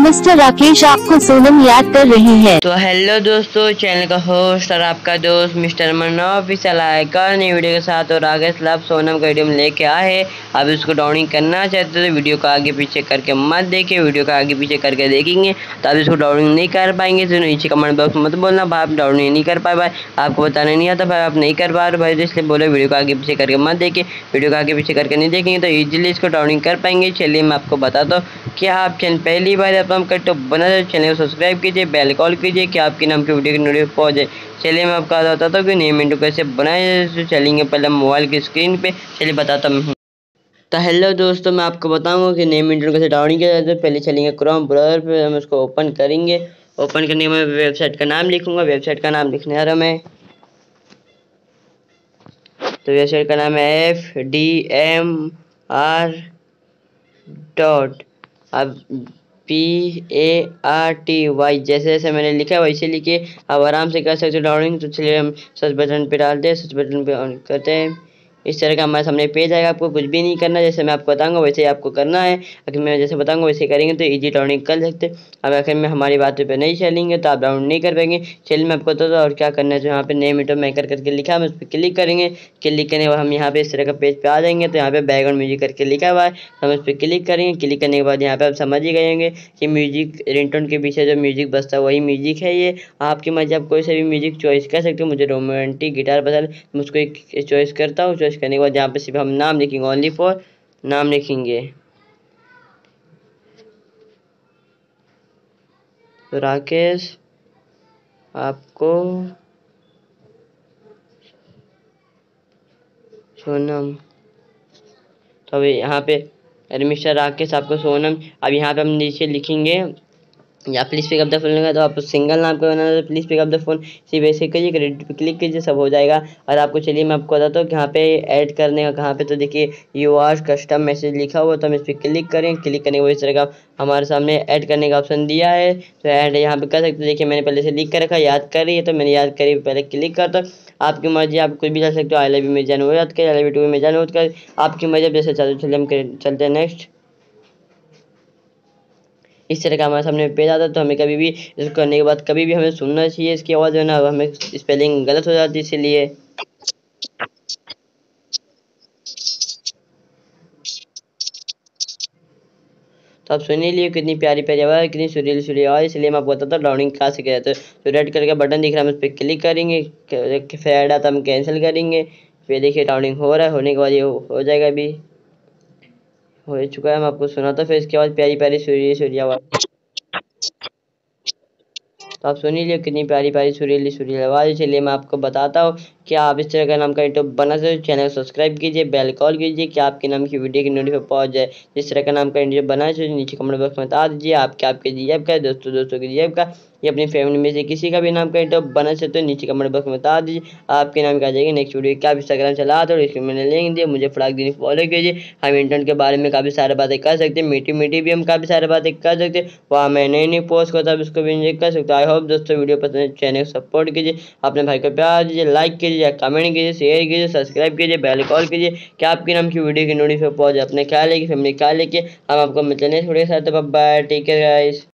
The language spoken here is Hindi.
मिस्टर राकेश आपको सोनम याद कर रही है। तो हेलो दोस्तों, चैनल का होस्ट और आपका दोस्त मिस्टर मन्ना ऑफिशियल आएगा नई वीडियो के साथ। और आगे स्लैब सोनम का वीडियो में लेके आए। अब इसको डाउनलोड करना चाहते हो तो वीडियो को आगे पीछे करके मत देखिए, वीडियो को आगे पीछे करके देखेंगे तो आप इसको डाउनलोड नहीं कर पाएंगे। तो नीचे कमेंट बॉक्स में मत बोलना भाई आप डाउनलोड नहीं कर पाए, भाई आपको बताना नहीं आता, भाई आप नहीं कर पा रहे भाई, तो इसलिए बोलो वीडियो को आगे पीछे करके मत देखिए। वीडियो को आगे पीछे करके नहीं देखेंगे तो ईजिली इसको डाउनलोड कर पाएंगे। चलिए मैं आपको बताता हूँ कि आप चैनल पहली बार अपना कर तो बना चैनल को सब्सक्राइब कीजिए, बेल कॉल कीजिए कि आपके नाम की वीडियो की नोटिफिकेशन पहुंच जाए। चलिए मैं आपको बताता हूँ कि नेम इंटू कैसे बनाए। तो चलेंगे पहले मोबाइल की स्क्रीन पे, चलिए बताता हूँ। तो हेलो दोस्तों, मैं आपको बताऊंगा कि नेम इंटू कैसे डाउनलोड किया जाता है। पहले चलेंगे क्रोम ब्राउज़र पे, हम इसको ओपन करेंगे। ओपन करने के बाद वेबसाइट का नाम लिखूंगा, वेबसाइट का नाम लिखने आ रहा मैं। तो वेबसाइट का नाम है FDMR डॉट अब PARTY जैसे जैसे मैंने लिखा है वैसे लिखिए। अब आराम से कर सकते हो डाउनलोडिंग। तो चलिए हम सर्च बटन पे डालते हैं, सर्च बटन पे ऑन करते हैं। इस तरह का हमारे सामने पेज आएगा। आपको कुछ भी नहीं करना, जैसे मैं आपको बताऊंगा वैसे ही आपको करना है। अगर मैं जैसे बताऊंगा वैसे करेंगे तो इजी डाउनलोडिंग कर सकते हैं। अब आखिर में हमारी बातों पे नहीं चलेंगे तो आप डाउनलोड नहीं कर पाएंगे। चलिए मैं आपको बताता हूँ और क्या करना है। तो यहाँ पे नेम इंटू मेकर करके लिखा है, हम उस पर क्लिक करेंगे। क्लिक करने के बाद हम यहाँ पे इस तरह का पेज पे आ जाएंगे। तो यहाँ पे बैकग्राउंड म्यूजिक करके लिखा हुआ है, हम उस पर क्लिक करेंगे। क्लिक करने के बाद यहाँ पे आप समझ ही गए होंगे कि म्यूजिक रिंगटोन के पीछे जो म्यूजिक बजता है वही म्यूजिक है। ये आपकी मर्जी, आप कोई सा भी म्यूजिक चॉइस कर सकते हो। मुझे रोमांटिक गिटार पसंद, मैं उसको एक चॉइस करता हूँ। चॉइस करने के बाद यहाँ पे सिर्फ हम नाम लिखेंगे, ओनली फॉर नाम लिखेंगे। तो राकेश आपको सोनम, तो अभी यहाँ पे अरे मिस्टर राकेश आपको सोनम। अब यहाँ पे हम नीचे लिखेंगे या please pick up the phone लगा, तो आप सिंगल नाम का बनाना तो please pick up the phone सिर्फ ऐसे करिए, क्रेडिट पे क्लिक कीजिए, सब हो जाएगा। और आपको चलिए मैं आपको बताता हूँ कि यहाँ पे ऐड करने का कहाँ पे। तो देखिए यू आर कस्टम मैसेज लिखा हुआ, तो हम इस पर क्लिक करें। क्लिक करने के बाद इस तरह का हमारे सामने ऐड करने का ऑप्शन दिया है। तो ऐड यहाँ पे कर सकते हैं। देखिए मैंने पहले से लिख कर रखा, याद करिए, तो मैंने याद करी पहले क्लिक करता हूँ। आपकी मर्जी, आप कुछ भी डाल सकते हो। आई लव यू में जान हो याद कर, आई लव यू टू में जान हो कर, आपकी मर्जी जैसे चलिए हम चलते हैं नेक्स्ट। इस तरह का हमारे सामने पेज आता है। तो हमें कभी भी इसको करने के बाद कभी भी हमें सुनना चाहिए इसकी आवाज़, है ना, हमें स्पेलिंग गलत हो जाती है इसीलिए। तो आप सुन ही लिए कितनी प्यारी प्यारी आवाज़, कितनी सुरीली सुरीली आवाज़। इसलिए मैं आपको बताता हूँ डाउनलोडिंग कहाँ से किया जाता है। तो रेड कलर का बटन दिख रहा है, हम उस पर क्लिक करेंगे। फिर ऐड आता हम कैंसिल करेंगे। फिर देखिए डाउनलोडिंग हो रहा है, होने के बाद ये हो जाएगा। अभी हो चुका है, मैं आपको सुनाता हूँ फिर इसके बाद प्यारी प्यारी सुरीली सुरीली आवाज़। तो आप सुन ही लियो कितनी प्यारी प्यारी सुरीली सुरीली आवाज़। चलिए मैं आपको बताता हूँ कि आप इस तरह का नाम का यूट्यूब बना सकते हो। चैनल सब्सक्राइब कीजिए, बेल कॉल कीजिए कि आपके नाम की वीडियो की नोटिफिकेशन पहुंच जाए। जिस तरह का नाम का यूट्यूब बना चाहिए नीचे कमेंट बॉक्स में बता दीजिए। आपके जीएफ का, दोस्तों दोस्तों की जीएफ का, या अपनी फैमिली में से किसी का भी नाम का यूट्यूब बना सकते हो। नीचे कमेंट बॉक्स में बता दीजिए, आपके नाम का आ जाएगी नेक्स्ट वीडियो। क्या आप इंस्टाग्राम चलाते हो, इसमें मैंने लिंक दिया, मुझे फटाक दिन फॉलो कीजिए। हम इंटरनेट के बारे में काफ़ी सारी बातें कर सकते हैं, मीठी मीठी भी हम काफ़ी सारी बातें कर सकते हैं। वहाँ मैं नई नई पोस्ट करता हूँ, उसको भी इंजॉय कर सकते हो। आई होप दोस्तों वीडियो पसंद है, चैनल को सपोर्ट कीजिए, अपने भाई को प्यार दीजिए, लाइक कीजिए, कमेंट कीजिए, शेयर कीजिए, सब्सक्राइब कीजिए, बेल कॉल कीजिए कि आपके नाम की वीडियो की नोटिफिकेशन पहुंच जाए। अपने ख्याल है कि फैमिली ख्याल लेके हम आपको मिलते हैं थोड़े साथ। Bye, take care guys.